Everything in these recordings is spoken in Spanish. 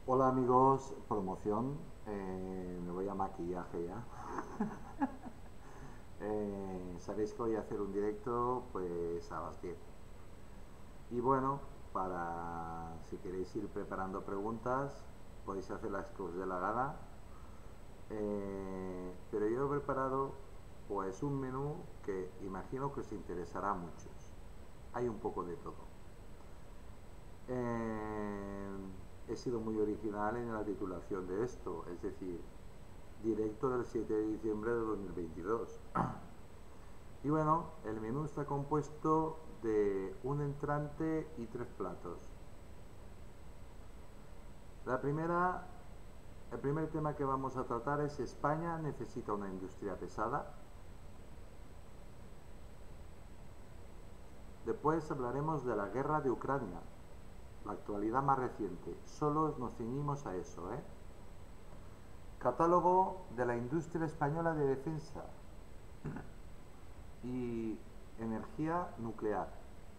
Hola amigos, promoción. Me voy a maquillaje ya. Sabéis que voy a hacer un directo pues a las 10. Y bueno, para si queréis ir preparando preguntas, podéis hacer las que os dé la gana. Pero yo he preparado pues un menú que imagino que os interesará a muchos. Hay un poco de todo. Eh, He sido muy original en la titulación de esto, es decir, directo del 7 de diciembre de 2022. Y bueno, el menú está compuesto de un entrante y tres platos. La primera, el primer tema que vamos a tratar es España necesita una industria pesada. Después hablaremos de la guerra de Ucrania, la actualidad más reciente. Solo nos ceñimos a eso, ¿eh? Catálogo de la industria española de defensa y energía nuclear.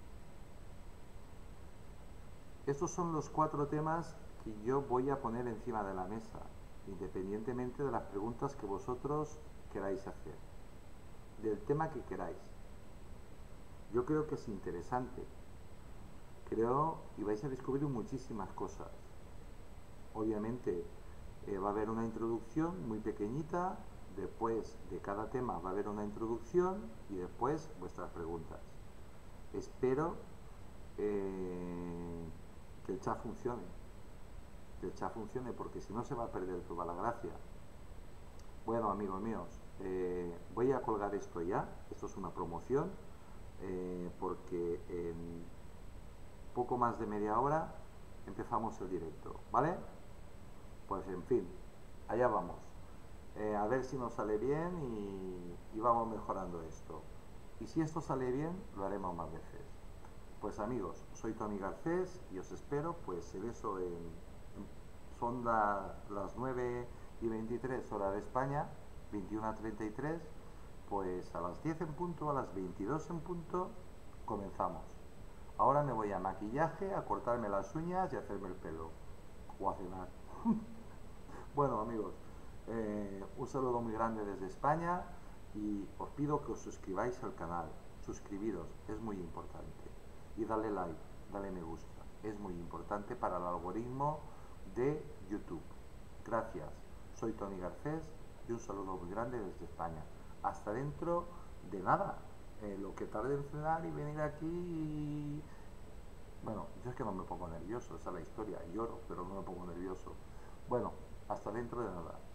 Estos son los cuatro temas que yo voy a poner encima de la mesa, independientemente de las preguntas que vosotros queráis hacer, del tema que queráis. Yo creo que es interesante, creo y vais a descubrir muchísimas cosas. Obviamente va a haber una introducción muy pequeñita, después de cada tema va a haber una introducción y después vuestras preguntas. Espero que el chat funcione, porque si no se va a perder toda la gracia. Bueno, amigos míos, voy a colgar esto ya. Esto es una promoción, porque en poco más de media hora empezamos el directo, ¿vale? Pues en fin, allá vamos. A ver si nos sale bien y vamos mejorando esto. Y si esto sale bien, lo haremos más veces. Pues amigos, soy Tony Garcés y os espero pues en eso son las 9:23 hora de España, 21:33, pues a las 10 en punto, a las 22 en punto, comenzamos. Ahora me voy a maquillaje, a cortarme las uñas y a hacerme el pelo. O a cenar. Bueno amigos, un saludo muy grande desde España y os pido que os suscribáis al canal. Suscribiros, es muy importante. Y dale like, dale me gusta. Es muy importante para el algoritmo de YouTube. Gracias, soy Tony Garcés y un saludo muy grande desde España. Hasta dentro de nada, lo que tarde en cenar y venir aquí bueno, yo es que no me pongo nervioso, esa es la historia, lloro, pero no me pongo nervioso. Bueno, hasta dentro de nada.